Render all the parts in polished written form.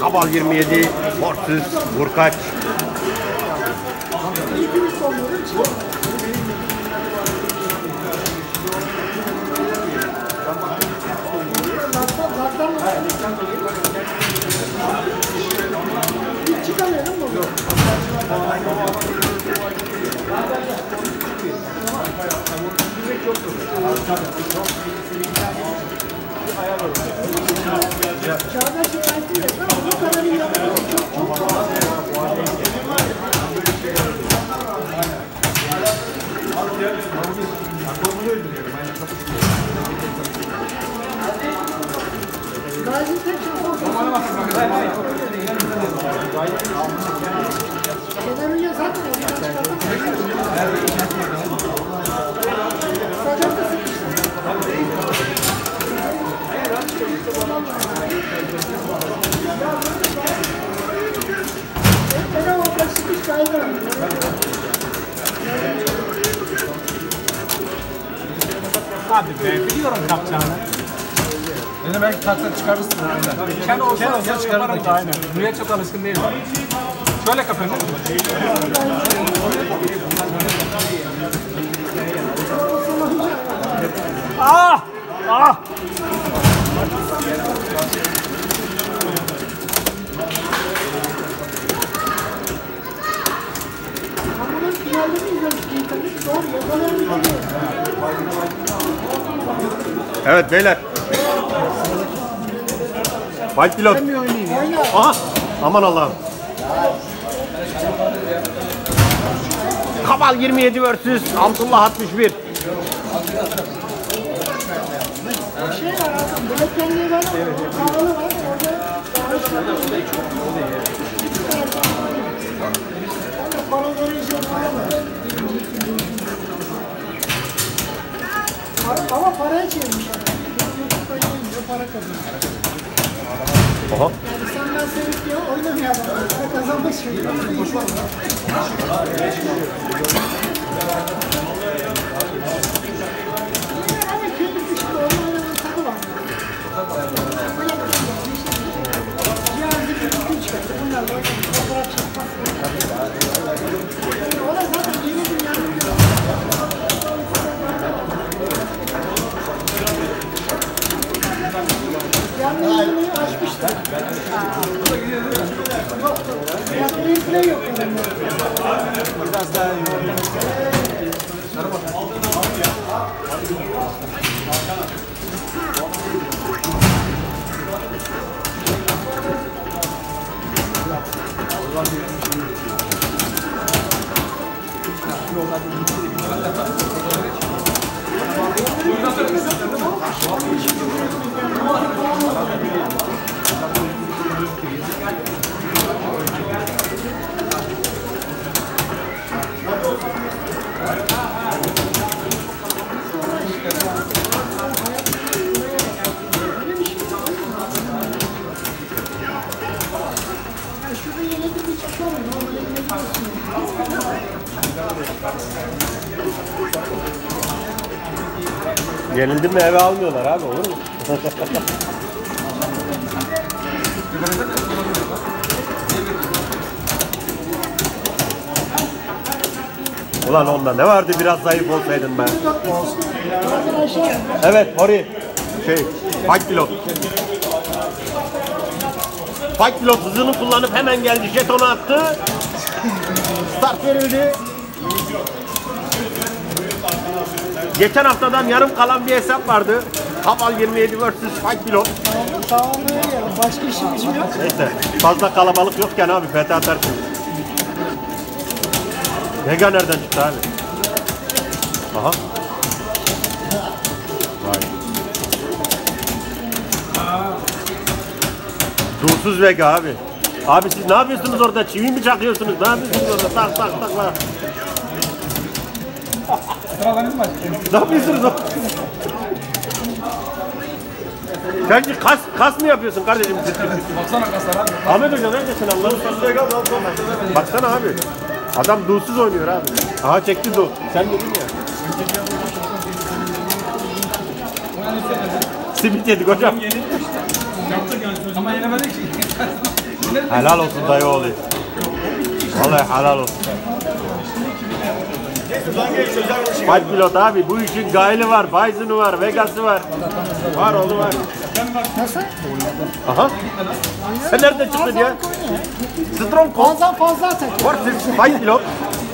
Kabal 27 vs. Vurkaç. Abi ben biliyorum kapacağını. Yine belki takla çıkarırsın. Ken olsa çıkarırım da aynen. Buraya çok alışkın değilim. Şöyle kapıyorum. Ah! Ah! Evet beyler. Fight pilot. Aha. Aman Allah'ım. Kabal 27 vs. Abdullah 61. Şey var abi, bileklerliği var, havalı var, orada paraları ama paraya çevirmiş para kazanıyor. Oha. Yani sen ben sevip diye oynamıyor adam. Para kazanmak için. Ama kendi dışında oynayan tadı var. Cihazı bir bütün çıkarttı. Bunlar da fotoğraf çekmek. O da zaten yeni dünyanın yanlışlığı açmışlar. Yaptığı play yok. Biraz daha iyi. Yenildim mi eve almıyorlar abi, olur mu? Ulan onda ne vardı, biraz zayıf olsaydın be. Evet Hori. Fight pilot. Fight pilot hızını kullanıp hemen geldi, jetonu attı. Start verildi. Geçen haftadan yarım kalan bir hesap vardı. Kabal 27 vs. Fight pilot. Tamamlaya gel. Başka işimiz yok. Neyse, fazla kalabalık yokken abi FT atarsın. Vega nereden çıktı abi? Aha. Vay. Dursuz Vega abi. Abi siz ne yapıyorsunuz orada? Çivi mi çakıyorsunuz? Ne yapıyorsunuz orada? Tak tak tak var. Ne yapıyorsunuz orada? Sen kas mı yapıyorsun kardeşim? Baksana kaslar abi. Ahmet Hoca neredesin Allah'ın sözü? Baksana abi. Adam dulsuz oynuyor abi. Aha çekti dul. Sen dedin ya. Simit yedik hocam. Yaptık yani. Ama yenemedik ki. Helal olsun dayı oğlu. Vallahi helal olsun. Fight pilot abi, bu işin Gail'i var, Bison'u var, Vegas'ı var. Var oğlum var. Nasıl? Aha. Sen nereden çıktın ya? Strong Cold. Bazen fazla atak. Versus Fight pilot.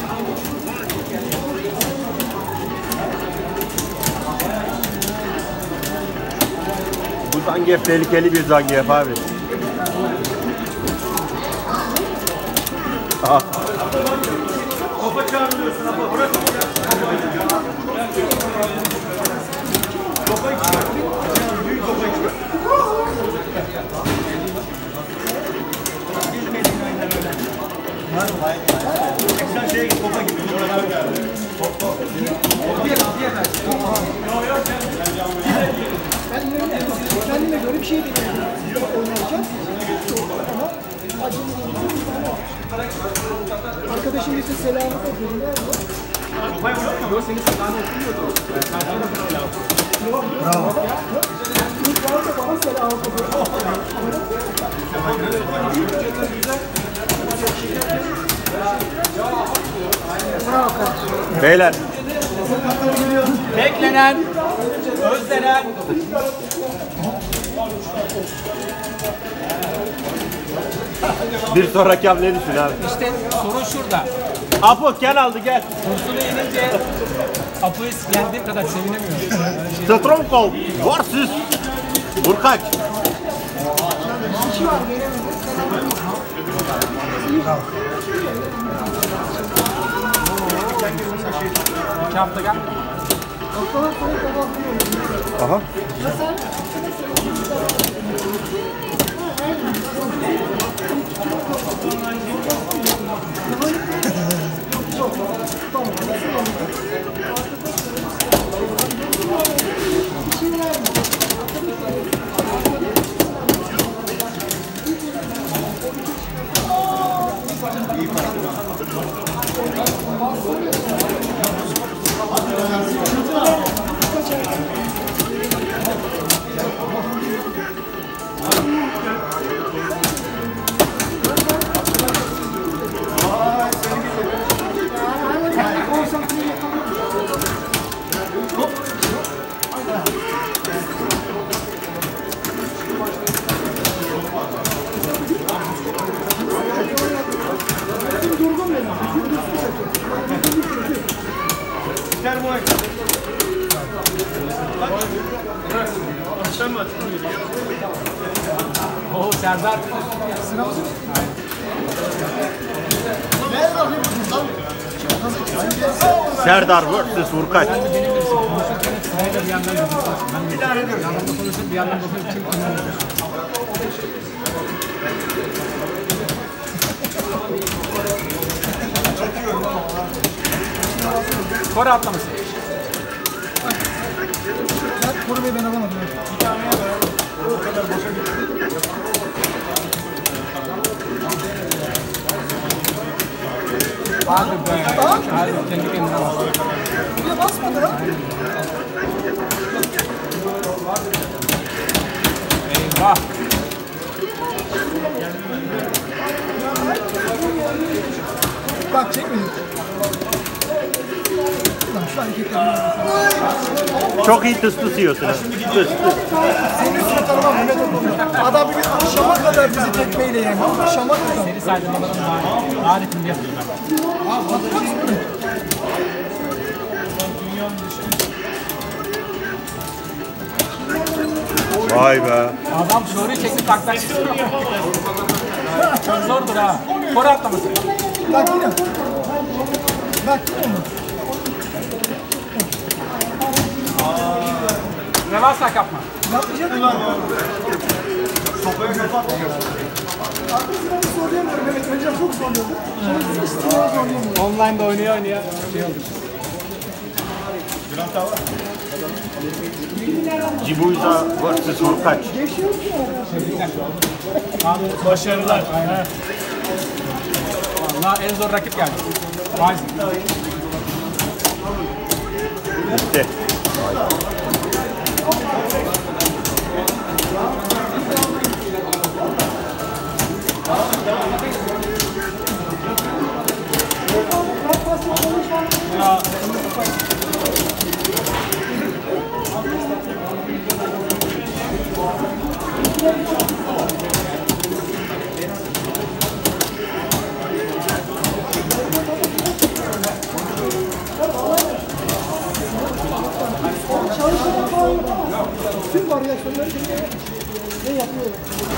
Bu Zangief tehlikeli bir Zangief abi. Aha. Kendime göre bir şey deniyorum. Oynarken. Ama acemi değil. Arkadaşım bize selamı okuyor. Yok senin selamı okumuyordu. Bravo. İlk varsa bana selamı okuyor. Bravo kardeşim. Beyler. Beklenen, özlenen. Bir sonraki hamle düşün abi. İşte sorun şurada. Apo gel aldı gel. Kursunu yenince Apo'yu yendiğim kadar sevinemiyorum. Strong Cold versus Burkaç. Kişi var gelemedi. İki hafta gel. Ortalar sonra kazandırıyorum. Aha. Oo Serdar. Serdar versus Burkaç. Benim birisi konuşurken hep sırayla bir yandan konuşuyorsun. Ben bir yandan konuşup bir yandan bakıp kim konuşuyor. Kore atlaması. Ben korumayı ben alamadım. Hadi be. Hadi kendi kendine bak. Buraya basmadı lan. Eyvah. Bak çekmedim. Lan şu hareketler. Çok iyi tıs tıs yiyorsun ha. Tıs tıs. Senin suratına Mehmet Okul'da. Adam bir şama kadar bizi tekmeyle yendi. Şama kadar. Seri saydırmaların aletini yapıyor ben. Vay be. Adam soruyu çekti taktak çıkıyor. Çok zordur ha. Kore atlaması. Bak yine. Bak yine mi? Reverse yapma. Yapmayacak mı? Sopaya kapatmıyor. Arkasından bir zorlayamıyorum. Evet önce çok zorluyordum. Şimdi istimara zorlayamıyorum. Online'da oynuyor şey oldu. Cibuiza versus Burkaç. Geçiyor ki Abi başarılar. Aynen. Valla en zor rakip geldi. Bison. Bitti. Tüm varyasyonları ne yapıyor?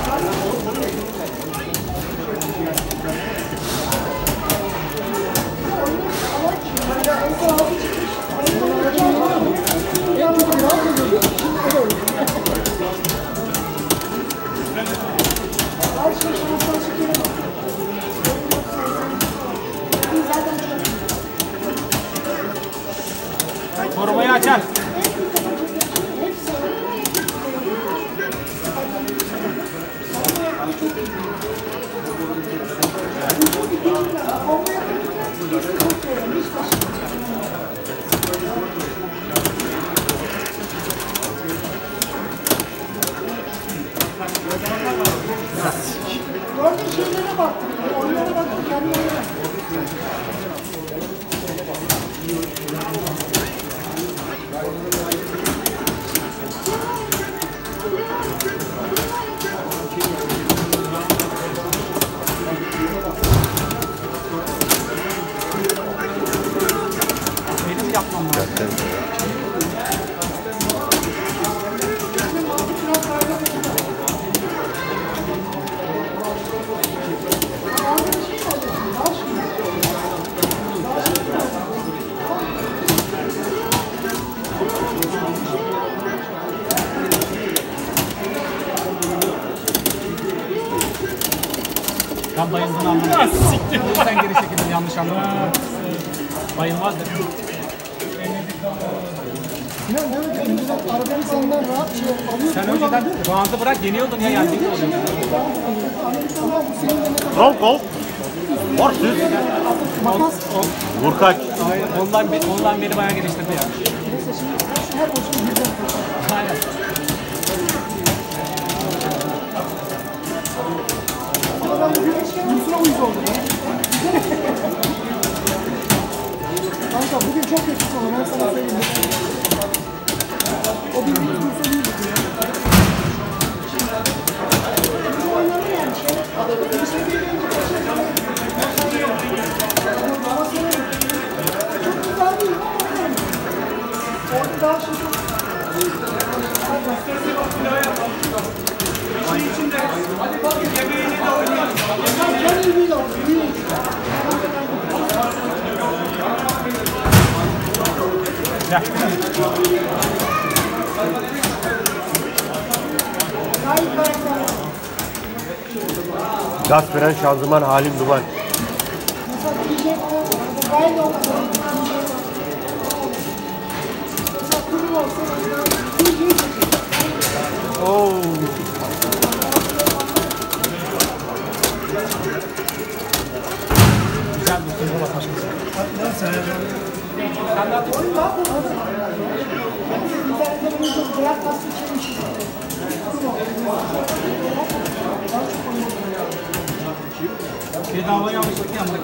Korumayı açar. Gördüğün şeylere baktım. Onlara baktım. Kendilerine baktım. Benim yapmam lazım. Ben bayıldığını anladım. Sen geri çekildin, yanlış anlamadın. Bayılmaz da. İnan evet, önceden arada insanlar rahat şey alıyor. Sen önceden round'ı bırak, yeniyordun ya, yendiğin oluyor. Amerikanlar bu senin de ne kadar Roll call. Horses. makas. Vurkaç. Ondan beni bayağı geliştirdi ya. Neyse şimdi her boşun birden koşuyor. Aynen. Ama ben bugün Yusuf'a uyuz oldum ya. Kanka bugün çok kötü sonra ben sana söyleyeyim. O bildiğiniz Yusuf'a uyuz oldum ya. Bu oynanır yani şey. Bir şey değil önce başlayalım. Ama söyleyeyim. Çok güzel değil ama oynanır. Orada daha şey çok... Hadi bak yemeğini de oynayalım. Kendi iyi olsun. İyi. Gayet karakter. Gaz fren şanzıman halim duman. Mesela DJ gayet olmasa. Mesela kurul olsa DJ'yi çekecek. Oo. Güzel bir turnuva başlasın. Oyun daha kolay. İnternette bunu çok beyaz kastı çekmişiz. Bedava yanlışlık yandık.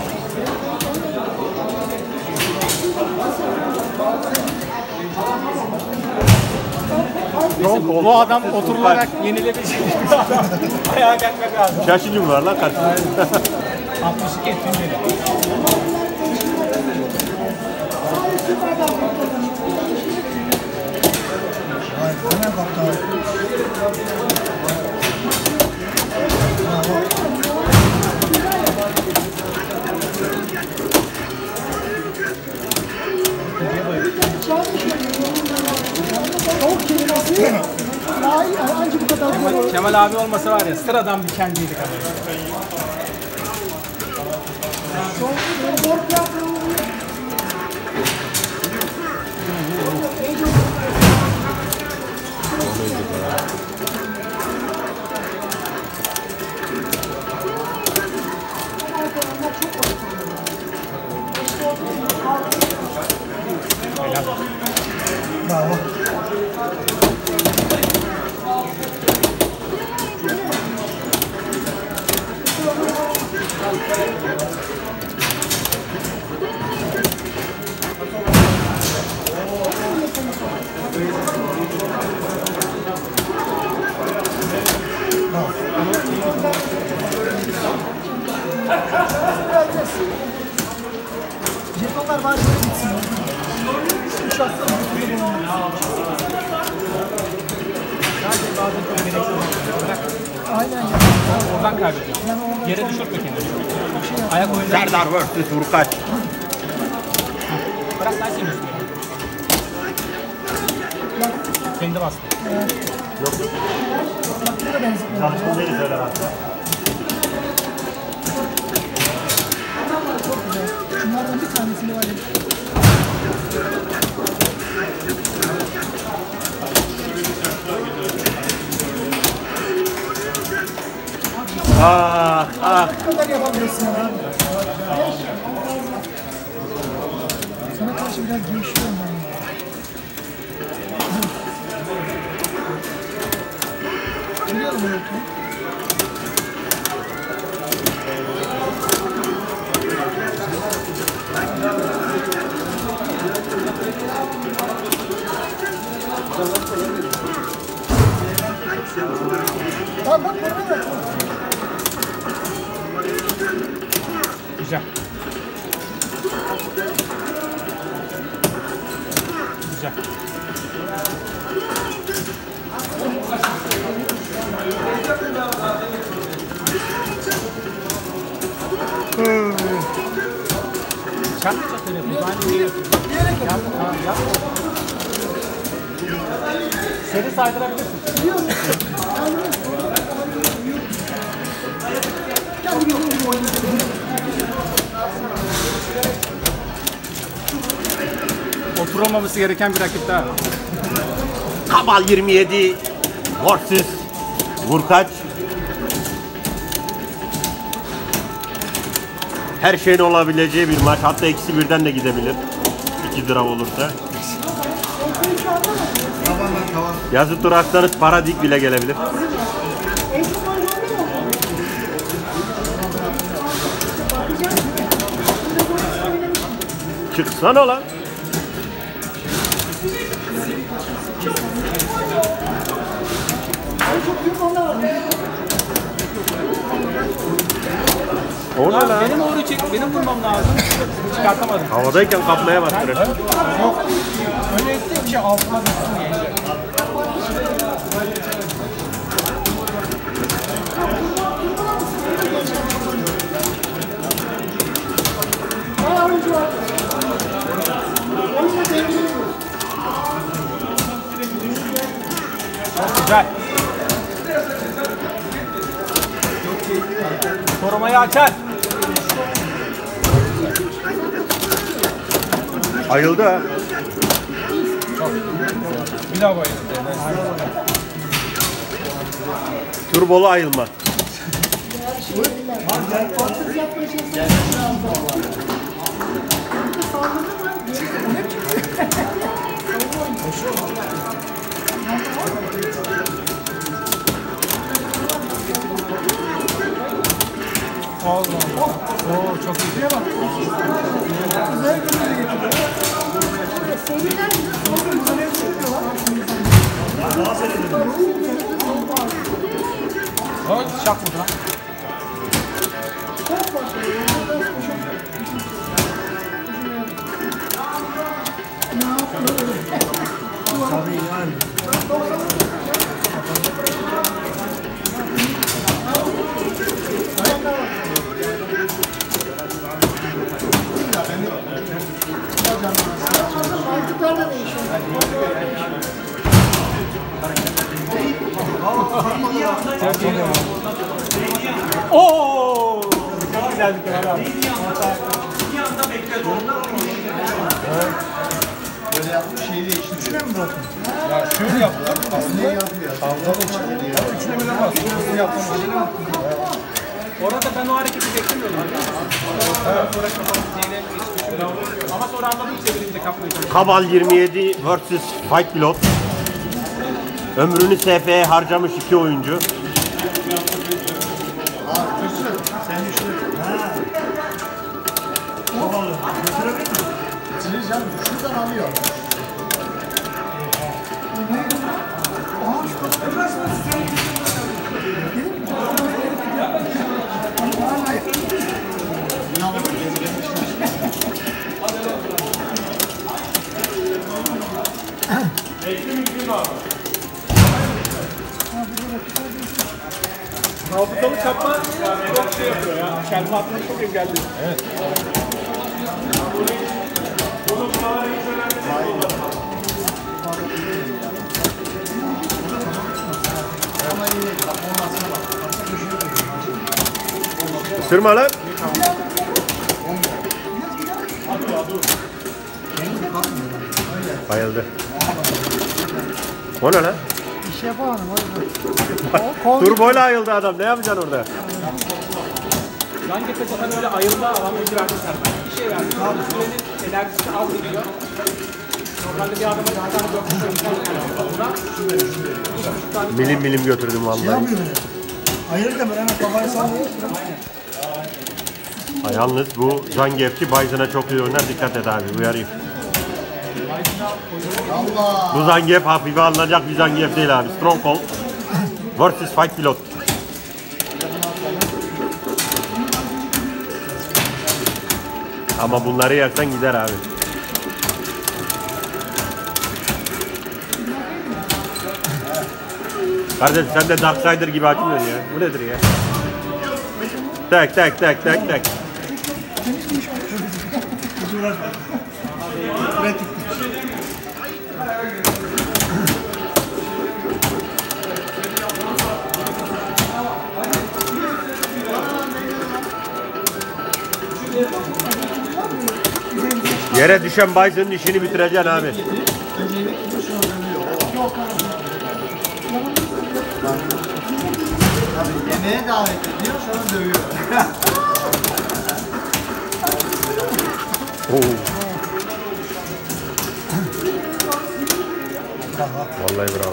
Bu adam oturularak yenilebilecek bir adam. Ayağa gelmek lazım. Şaşıcı var lan karşı. 62 ettin beni. Tavuk kelimesi daha iyi, ancak bu kadar güzel olur. Kemal abi olmasa var ya, sıradan bir kendiydik abi. Çok zor tiyatro. Jetonlar var gitsin. Üç hafta bazen çok gereksiz. Bırak. Aynen ya. Oradan kaybediyor. Yere düşürtme kendini. Ayak oyunu. Serdar vs. Vurkaç. Bırak sen senin üstüne. Kendi bastı. Çalışma değil söyler aslında. Şunlardan bir tanesini var ya. Ne kadar yapabilirsin abi? Sana karşı biraz değişiyorum ben ya. Biliyorum öyle ki. Tamam bak bana ver. Güzel. Güzel. Sen mi çatırıyorsun? Ben de yapma. Seni saydırabilirsin. Kendi bildiğin gibi oynuyorsun. Oturulmaması gereken bir rakip daha. Kabal 27 vs. Vurkaç. Her şeyin olabileceği bir maç. Hatta ikisi birden de gidebilir. 2 lira olursa. Yazı tur atsanız paradik bile gelebilir. Çıksana lan. O ne lan? Benim doğru çek, benim vurmam lazım. Çıkartamadım. Havadayken kapmaya bastırır. Yok. Öyle ettiğim şey altına düşsün diye. Bayağı oyuncu var. Oyuncu dengeli. Çok güzel. Korumayı açar. Ayıldı ha. Bir daha bayıldı. Turbolu ayılma. Allah Allah. Oo çok iyi. Şak mı lan? Mantıklar da değişiyor. Oo! Çok güzel bir kenar abi. Ya şöyle yaptım. Aslında tavlanın içinde ya. Üçüne bile bastım. Bunu yaptım. Orada ben o hareketi beklemiyordum. Sonra kafamı yine geçmiştim. Ama sonra anladım çevirince kapmayı. Kabal 27 vs. Fight Pilot. Ömrünü SF'ye harcamış 2 oyuncu. Şuradan alıyor. Hafızalı çapma çok şey yapıyor ya. Şelme atmak çok engelli. Evet. Sırma lan. Bayıldı. O ne lan? Bir şey yapamadım. Turboyla ayıldı adam. Ne yapacaksın orada? Yan gepe zaten öyle ayıldı adam ödü verdi serden. Bir şey verdi. Sürenin enerjisi az gidiyor. Normalde bir adama bir tane 4 tane Milim milim götürdüm vallahi. Yapmıyor beni. Ayırırken ben hemen kafayı sallıyor. Ha, yalnız bu Zangief'çi Bison'a çok iyi oynar. Dikkat et abi. Uyarayım. Bu Zangief hafife alınacak bir Zangief değil abi. Stronghold versus Fight Pilot. Ama bunları yersen gider abi. Kardeşim sen de Darksider gibi açmıyorsun ya. Bu nedir ya? Tak tak tak tak tak. Hiç uğraşma. Pratik. Yere düşen Bison'ın işini bitireceksin abi. Yemeğe davet ediyor, sonra dövüyor. Oo. Vallahi bravo.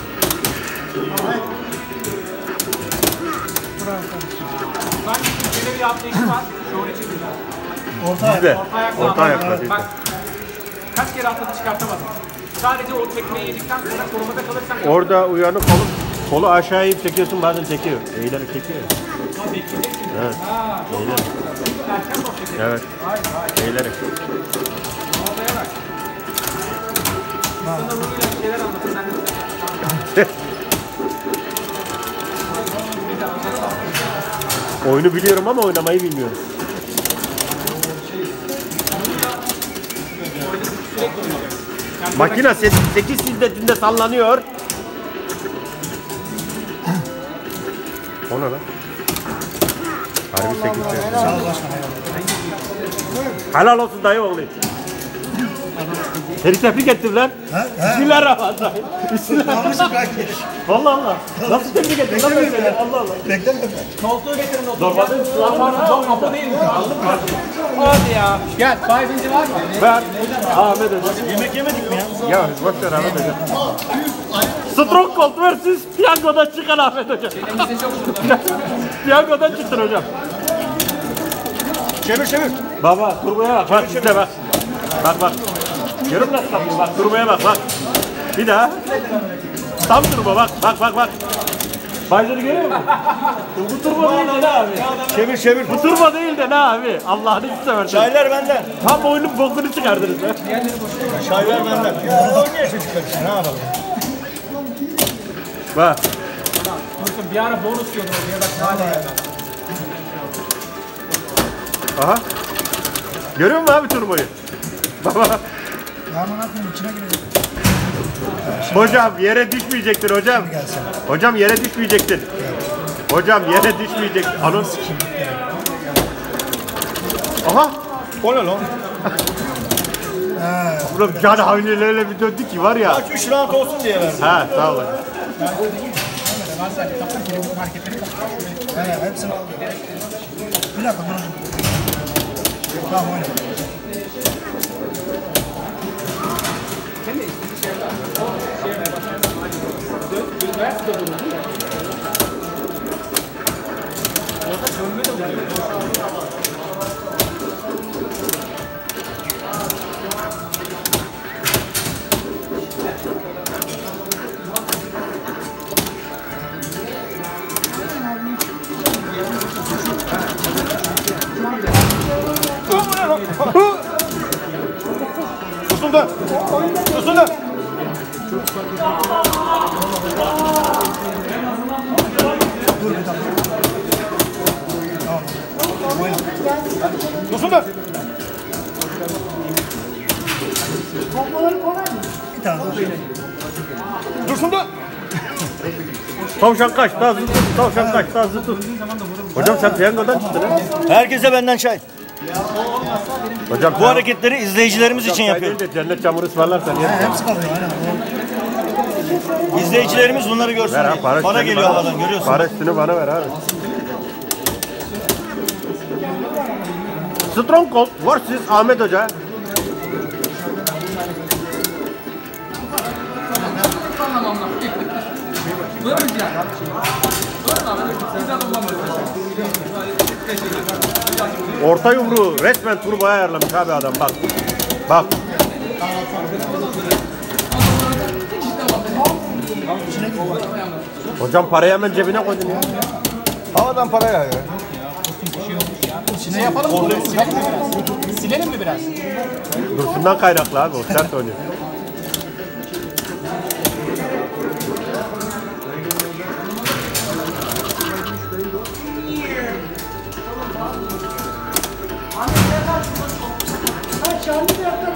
Ben Türkiye'de bir atlayışı var. Şovun için güzel. Bizde. ayakla Orta ayakla değil. Bak kaç kere atladı çıkartamadım. Sadece o tekmeyi yedikten sonra korumada kalırsan Orada uyanık olup kolu aşağı eğip çekiyorsun, bazen çekiyor. Eğilerek çekiyor. bekleyeceksin. Evet. Eğilerek. Erken top çekiyor. Evet. Eğilerek. Havaya bak. Sana bununla bir şeyler anlatır. Sen de Oyunu biliyorum ama oynamayı bilmiyorum. Makine 8 şiddetinde sallanıyor. O ne lan? Harbi 8 şiddetinde. Helal olsun dayı oğlu. Seni tebrik ettim lan. Bismillahirrahmanirrahim. Bismillahirrahmanirrahim. Vallahi Allah. Nasıl tebrik ettim lan ben seni? Allah Allah. Beklemiyorum. koltuğu getirin oturun. Normalde çok kapı değil mi? Aldım mı? Hadi ya. Gel. Bayzinci var mı? Ver. Ahmet Hoca. Yemek yemedik mi ya? Ya boş ver Ahmet Hoca. Stronghold versus piyangodan çıkan Ahmet Hoca. Piyangodan çıktın hocam. Çevir çevir. Baba turboya bak. Bak işte bak. Bak bak. Görüm nasıl yapıyor? Bak turboya bak bak. Bir daha. Tam turbo bak bak bak bak. Bayzırı görüyor musun? Bu turbo değil de ne abi? Çevir çevir. Bu turbo değil de ne abi? Allah'ını seversen. Çaylar benden. Tam oyunun bokunu çıkardınız be. Çaylar benden. Ya oynuyor çocuklar işte, ne yapalım? Bak. Dursun bir ara bonus diyordu oraya bak ne hale geldi. Aha. Görüyor musun abi turboyu? Baba. Yarın atmayayım içine girelim. Hocam yere düşmeyecektin hocam. Hocam yere düşmeyecektin. Hocam yere düşmeyecektin. Anons. Aha. O ne lan? Ulan can havlilerle bir döndü ki var ya. Aç 3 rahat olsun diye verdim. Ha sağ olun. He hepsini aldım. Bir dakika dur. Tamam oyna. Tutuldu. Tutuldu. Dur bir dakika. dön. Toplaları kolay mı? Bir tane. Dursun dön. Tavşan kaç, daha zıt tut. Tavşan kaç, daha zıt tut. Hocam sen piyangodan çıktın ha. Herkese benden çay. Hocam Bu hareketleri izleyicilerimiz için yapıyorum. Cennet çamuru ısmarlarsan yerim. Hepsi kalıyor aynen. İzleyicilerimiz bunları görsün Ver diye. ha, para Para üstünü geliyor bana. havadan, görüyorsun. Para üstünü bana ver abi. Stronghold vs Ahmet Hoca. Orta yumruğu resmen turboya ayarlamış abi adam, bak. Bak. Hocam parayı hemen cebine koydun ya. Havadan para yağıyor. Ne yapalım mı? Silelim mi biraz? Silelim mi biraz? Dursundan kaynaklı abi, o sert oynuyor. Ha Şahin'i de yaptım.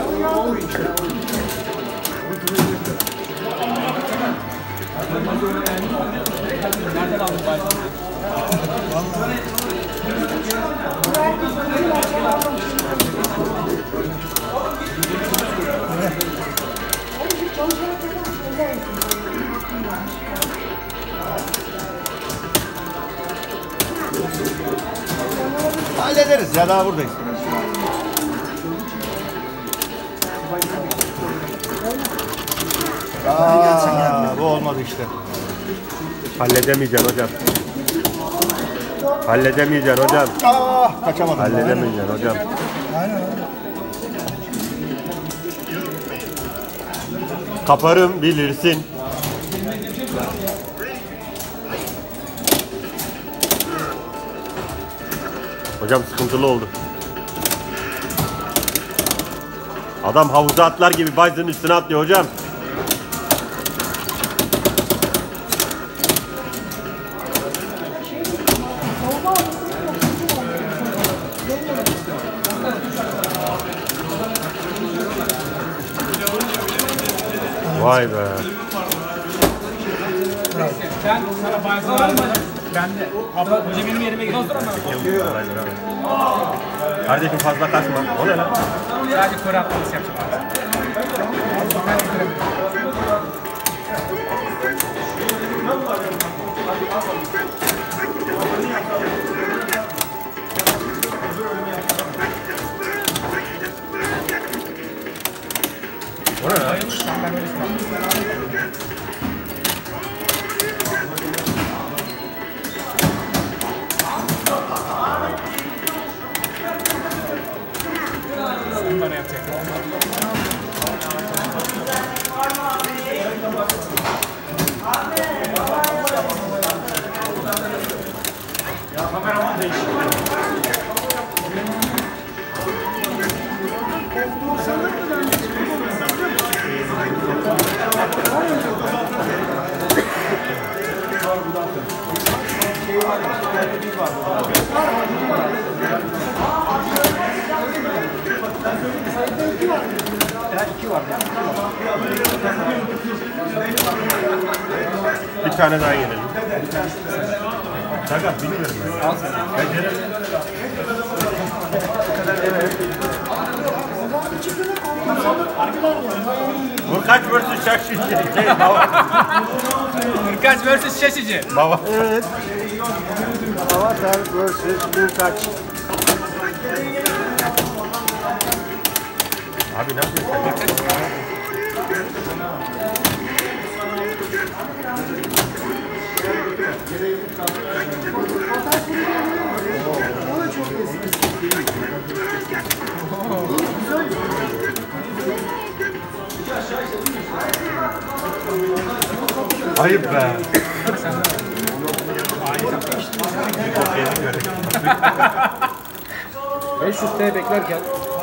Nereden aldın Bayzı? Hallederiz ya, daha buradayız. Bu olmadı işte. Halledemeyeceksin hocam. Halledemeyeceksin hocam. Kaçamadım. Halledemeyeceksin hocam. Kaparım bilirsin. Hocam sıkıntılı oldu. Adam havuza atlar gibi Bison'ın üstüne atlıyor hocam. Vay be. Ben sana Bayzı verdim. Ben de. Abla hoca benim yerime gidiyor. Kardeşim fazla kaçma. O ne lan? Sadece kore atlaması yapacağım. O ne lan? Sen bana yapacak. Kameraman değişti. Bir tane daha yenelim. Sakat bilmiyorum ben. Becerelim. Vurkaç vs Şaşici. Hırkaç vs Şaşıcı. Baba. Evet. Avatar vs. Burkaç. Abi ne yapıyorsun? O da çok eski. Ayıp be. Çok yedik böyle. 500T beklerken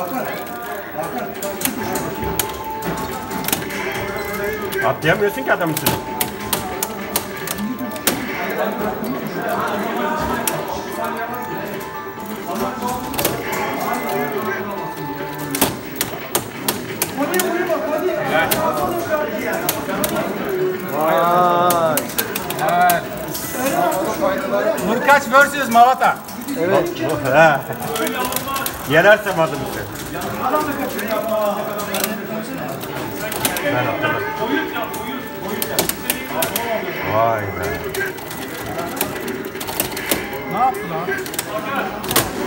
Atlayamıyorsun ki adam üstüne. Birkaç vs Malata. He. Yenersem adım işte. Ben hatırladım. Vay be. Ne yaptı lan?